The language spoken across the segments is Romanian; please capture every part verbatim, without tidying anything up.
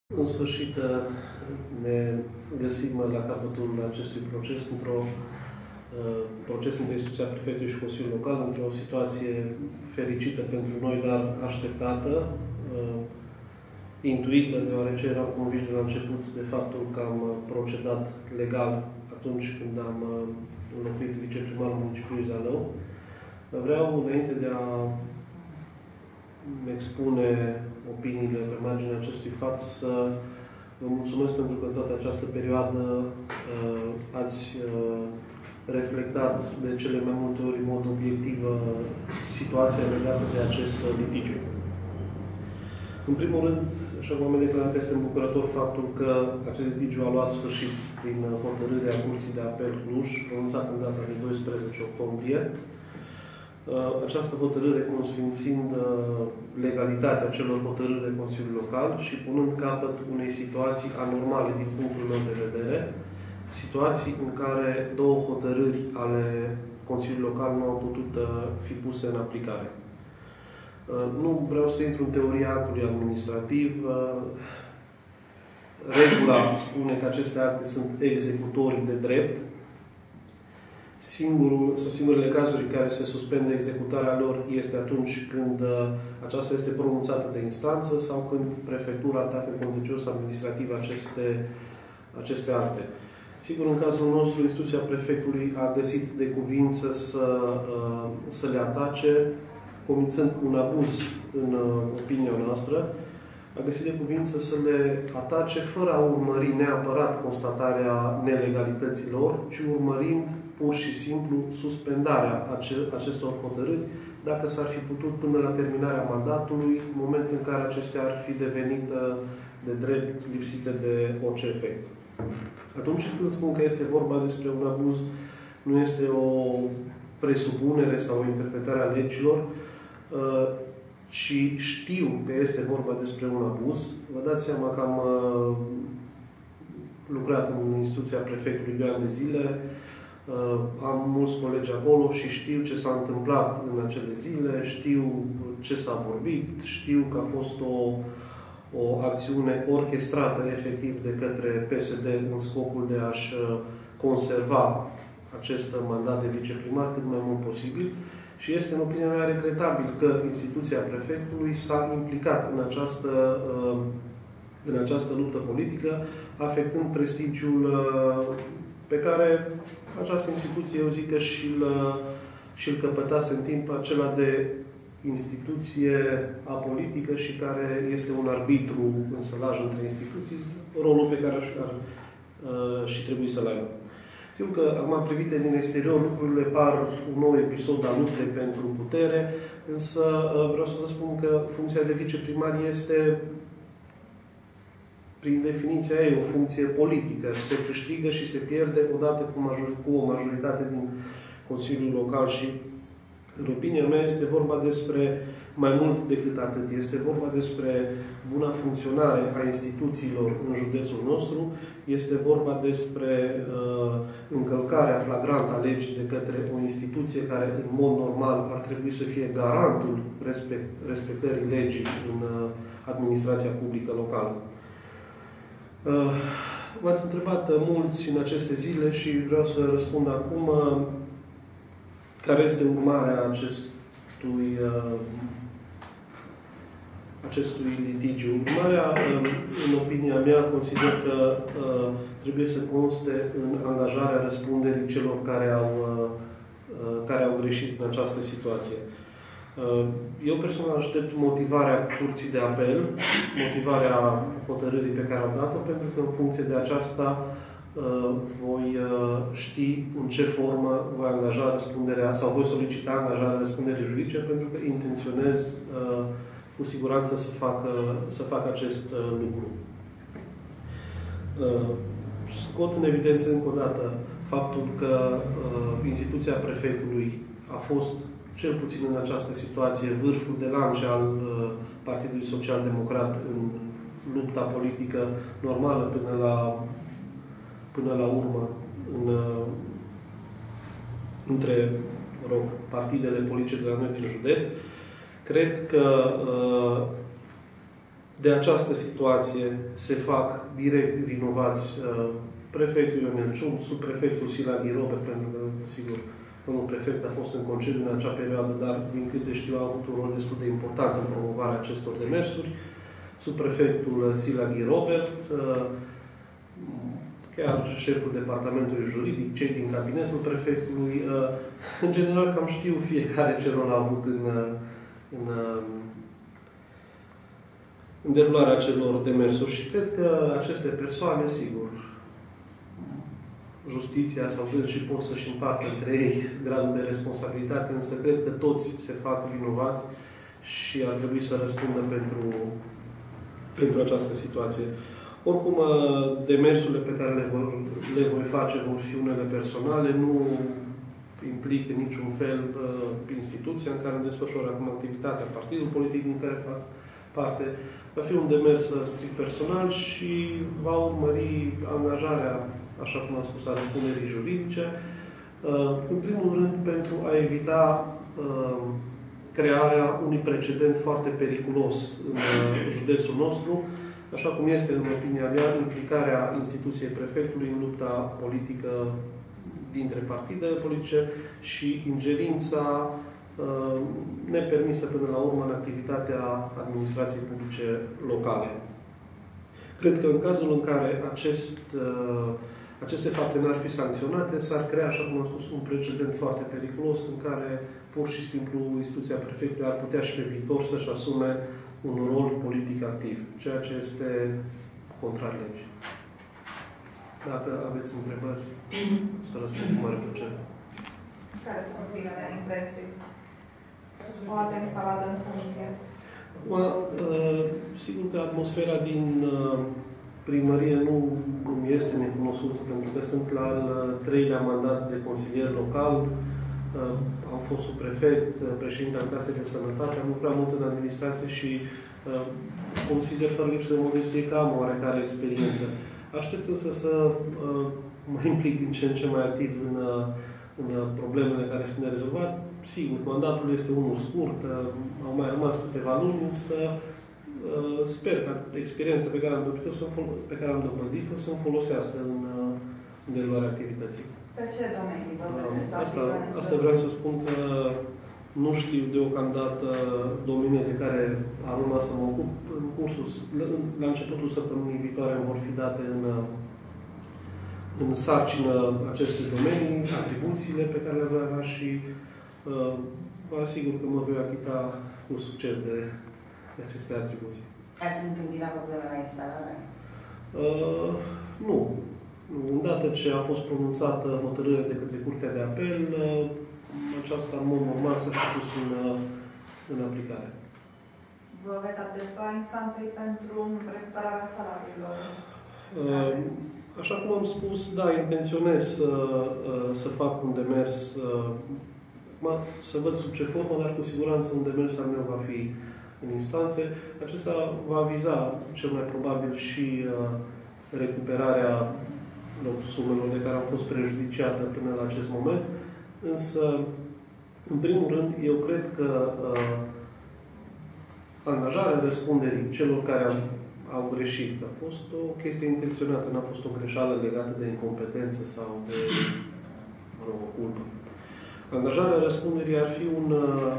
În sfârșit, ne găsim la capătul acestui proces, într-o proces între instituția prefectului și Consiliul Local, într-o situație fericită pentru noi, dar așteptată, intuită, deoarece eram convinși de la început de faptul că am procedat legal atunci când am înlocuit viceprimarul municipiului Zalău. Vreau, înainte de a expune opiniile pe marginea acestui fapt, să vă mulțumesc pentru că toată această perioadă uh, ați uh, reflectat de cele mai multe ori în mod obiectiv situația legată de acest litigiu. În primul rând, așa cum am declarat, este îmbucurător faptul că acest litigiu a luat sfârșit prin hotărârea Curții de Apel Cluj, pronunțată în data de doisprezece octombrie. Această hotărâre consfințind legalitatea celor hotărâri de Consiliul Local și punând capăt unei situații anormale din punctul meu de vedere, situații în care două hotărâri ale Consiliului Local nu au putut fi puse în aplicare. Nu vreau să intru în teoria actului administrativ. Regula spune că aceste acte sunt executorii de drept. Singurul, sau singurele cazuri în care se suspendă executarea lor este atunci când aceasta este pronunțată de instanță sau când prefectura atacă contencios administrativ aceste, aceste acte. Sigur, în cazul nostru, instituția prefectului a găsit de cuvință să, să le atace, comițând un abuz în opinia noastră, a găsit de cuvință să le atace fără a urmări neapărat constatarea nelegalităților, ci urmărind pur și simplu suspendarea acestor hotărâri, dacă s-ar fi putut până la terminarea mandatului, moment în care acestea ar fi devenit de drept lipsite de orice efect. Atunci când spun că este vorba despre un abuz, nu este o presupunere sau o interpretare a legilor, ci știu că este vorba despre un abuz. Vă dați seama că am lucrat în instituția prefectului doi ani de zile, am mulți colegi acolo și știu ce s-a întâmplat în acele zile, știu ce s-a vorbit, știu că a fost o, o acțiune orchestrată efectiv de către P S D în scopul de a-și conserva acest mandat de viceprimar cât mai mult posibil. Și este, în opinia mea, regretabil că instituția prefectului s-a implicat în această, în această luptă politică, afectând prestigiul pe care această instituție, eu zic că și-l și-l căpătase în timp, acela de instituție apolitică și care este un arbitru în sălaj între instituții, rolul pe care ar și trebuie să-l aibă. Știu că, acum privite din exterior, lucrurile par un nou episod al luptei pentru putere, însă vreau să vă spun că funcția de viceprimar este, prin definiția ei, o funcție politică. Se câștigă și se pierde odată cu, major, cu o majoritate din Consiliul Local și, în opinia mea, este vorba despre mai mult decât atât. Este vorba despre buna funcționare a instituțiilor în județul nostru. Este vorba despre uh, încălcarea flagrantă a legii de către o instituție care, în mod normal, ar trebui să fie garantul respect, respectării legii în uh, administrația publică locală. Uh, M-ați întrebat mulți în aceste zile și vreau să răspund acum uh, care este urmarea acestui uh, acestui litigiu. Urmarea, în opinia mea, consider că uh, trebuie să conste în angajarea răspunderii celor care au, uh, care au greșit în această situație. Uh, eu personal aștept motivarea Curții de Apel, motivarea hotărârii pe care am dat-o, pentru că în funcție de aceasta uh, voi uh, ști în ce formă voi angaja răspunderea sau voi solicita angajarea răspunderii juridice, pentru că intenționez uh, cu siguranță să facă, să facă acest uh, lucru. Uh, scot în evidență încă o dată faptul că uh, instituția prefectului a fost, cel puțin în această situație, vârful de lance al uh, Partidului Social-Democrat în lupta politică normală până la, până la urmă în, uh, între rog, partidele politice de la noi din județ. Cred că uh, de această situație se fac direct vinovați prefectul Ionel Cium, subprefectul Silaghi Robert, pentru că, sigur, domnul prefect a fost în concediu în acea perioadă, dar, din câte știu, a avut un rol destul de important în promovarea acestor demersuri. Subprefectul Silaghi Robert, chiar șeful departamentului juridic, cei din cabinetul prefectului, în general cam știu fiecare ce rol a avut în, în, în derularea celor demersuri și cred că aceste persoane, sigur, justiția sau și pot să-și împartă între ei gradul de responsabilitate, însă cred că toți se fac vinovați și ar trebui să răspundă pentru, pentru această situație. Oricum, demersurile pe care le, vor, le voi face vor fi unele personale, nu implică niciun fel uh, instituția în care desfășoară acum activitatea, partidul politic din care fac parte. Va fi un demers strict personal și va urmări angajarea, așa cum am spus, a răspunderii juridice. Uh, în primul rând, pentru a evita uh, crearea unui precedent foarte periculos în uh, județul nostru, așa cum este, în opinia mea, implicarea instituției prefectului în lupta politică dintre partidele politice și ingerința uh, nepermisă până la urmă în activitatea administrației publice locale. Cred că în cazul în care acest, uh, aceste fapte n-ar fi sancționate, s-ar crea, așa cum am spus, un precedent foarte periculos în care pur și simplu instituția prefectului ar putea și pe viitor să-și asume un rol politic activ, ceea ce este contrar legii. Dacă aveți întrebări, să răspund cu mare plăcere. Care sunt primele impresii? O altă instaladă în funcție? Acum, sigur că atmosfera din primărie nu îmi este necunoscută, pentru că sunt la al treilea mandat de consilier local, am fost subprefect, președinte al Casei de Sănătate, am lucrat mult în administrație și uh, consider fără lipsă de modestie că am oarecare experiență. Aștept însă să uh, mă implic din ce în ce mai activ în, uh, în problemele care sunt de rezolvat. Sigur, mandatul este unul scurt, uh, au mai rămas câteva luni, însă uh, sper că experiența pe care am dobândit-o să, pe care am dobândit-o să-mi folosească în, uh, în derularea activității. Pe ce domenii vă vedeți? Asta, asta vreau să spun că nu știu deocamdată domenii de care ar urma să mă ocup. În cursul, la începutul săptămânii viitoare vor fi date în, în sarcină aceste domenii, atribuțiile pe care le voi avea și uh, vă asigur că mă voi achita cu succes de, de aceste atribuții. Ați întâlnit la probleme la instalare? Uh, nu. Îndată ce a fost pronunțată hotărârea de către Curtea de Apel, aceasta, în mod normal, s-a și pus în, în aplicare. Vă veți adresa instanței pentru recuperarea salariilor? Așa cum am spus, da, intenționez să, să fac un demers, să văd sub ce formă, dar cu siguranță un demers al meu va fi în instanțe. Acesta va viza, cel mai probabil, și recuperarea sumelor de care am fost prejudiciată până la acest moment. Însă, în primul rând, eu cred că uh, angajarea răspunderii celor care au, au greșit a fost o chestie intenționată, n-a fost o greșeală legată de incompetență sau de, mă rog, o culpă. Angajarea răspunderii ar fi un... Uh,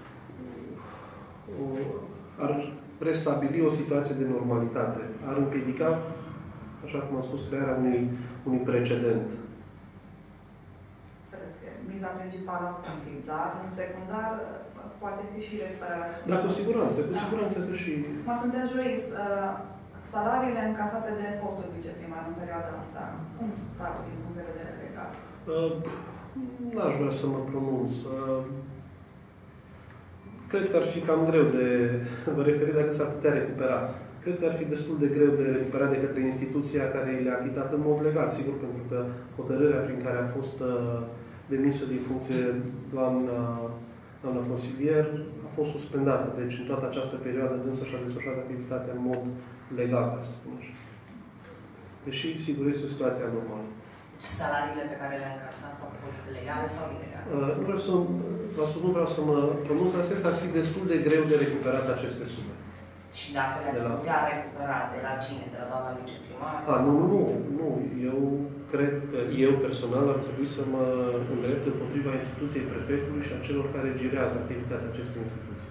o, ar restabili o situație de normalitate. Ar împiedica, așa cum am spus, crearea unui, unui precedent. Miza principală asta în timp, dar în secundar poate fi și recuperarea. Da, cu siguranță, cu siguranță că și... Mă sunteți jurist. Salariile încasate de fostul viceprimar în perioada asta, cum stau din punct de vedere legal? N-aș vrea să mă pronunț. Cred că ar fi cam greu de... Vă referi dacă s-ar putea recupera. Cred că ar fi destul de greu de recuperat de către instituția care le-a achitat în mod legal, sigur, pentru că hotărârea prin care a fost uh, demisă din funcție doamna, doamna consilier a fost suspendată. Deci, în toată această perioadă, dânsă și-a desfășurat activitatea în mod legal, ca să spun așa. Deși, sigur, este o situație anormală. Salariile pe care le-a încasat au fost legale sau ilegale? Uh, nu vreau să, v-am spus, nu vreau să mă pronunț, dar cred că ar fi destul de greu de recuperat aceste sume. Și dacă le-ați la... putea recupera, de la cine? De la doamna viceprimar? A, nu, nu, nu. Eu cred că eu personal ar trebui să mă îndrept împotriva instituției prefectului și a celor care girează activitatea acestei instituții.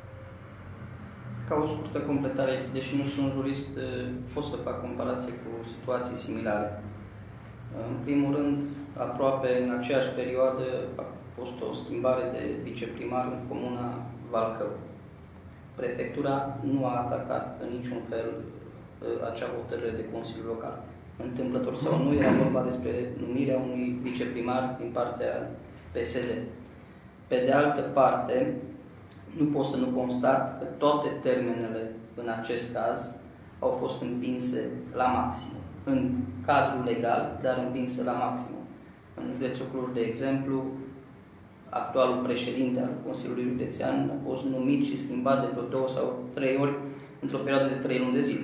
Ca o scurtă completare, deși nu sunt jurist, pot să fac comparație cu situații similare. În primul rând, aproape în aceeași perioadă a fost o schimbare de viceprimar în comuna Valcău. Prefectura nu a atacat în niciun fel acea hotărâre de Consiliu Local. Întâmplător sau nu, era vorba despre numirea unui viceprimar din partea P S D. Pe de altă parte, nu pot să nu constat că toate termenele în acest caz au fost împinse la maxim. În cadrul legal, dar împinse la maxim. În județul Cluj, de exemplu, actualul președinte al Consiliului Județean a fost numit și schimbat de vreo două sau trei ori într-o perioadă de trei luni de zile.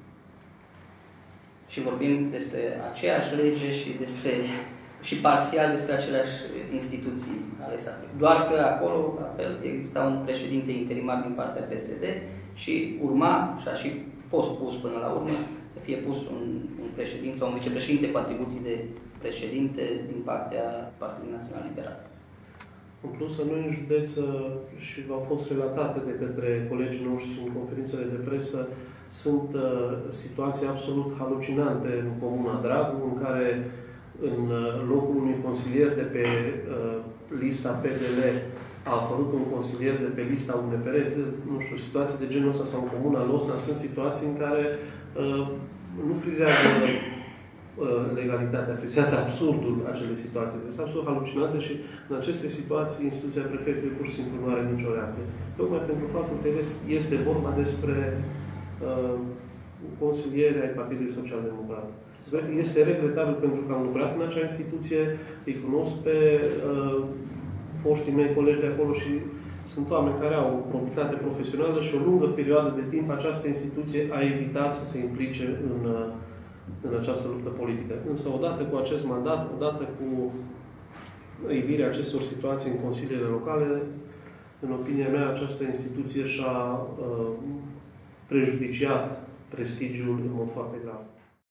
Și vorbim despre aceeași lege și despre și parțial despre aceleași instituții ale statului. Doar că acolo, la fel, exista un președinte interimar din partea P S D și urma, și a și fost pus până la urmă, să fie pus un, un președinte sau un vicepreședinte cu atribuții de președinte din partea Partidului Național Liberal. În plus, noi în județ, și au fost relatate de către colegii noștri în conferințele de presă, sunt uh, situații absolut halucinante în comuna Dragu, în care în locul unui consilier de pe uh, lista P D L a apărut un consilier de pe lista U N P R. Nu știu, situații de genul ăsta sau în comuna Losna sunt situații în care uh, nu frizează uh, legalitatea, frizează absurdul acelei situații. Este absolut halucinante și în aceste situații instituția prefectului pur și simplu nu are nicio reacție. Tocmai pentru faptul că este vorba despre uh, consilieri ai Partidului Social Democrat. Este regretabil pentru că am lucrat în acea instituție, îi cunosc pe uh, foștii mei colegi de acolo și sunt oameni care au o proprietate profesională și o lungă perioadă de timp această instituție a evitat să se implice în, uh, în această luptă politică. Însă, odată cu acest mandat, odată cu evirea acestor situații în consiliile locale, în opinia mea, această instituție și-a uh, prejudiciat prestigiul în mod foarte grav.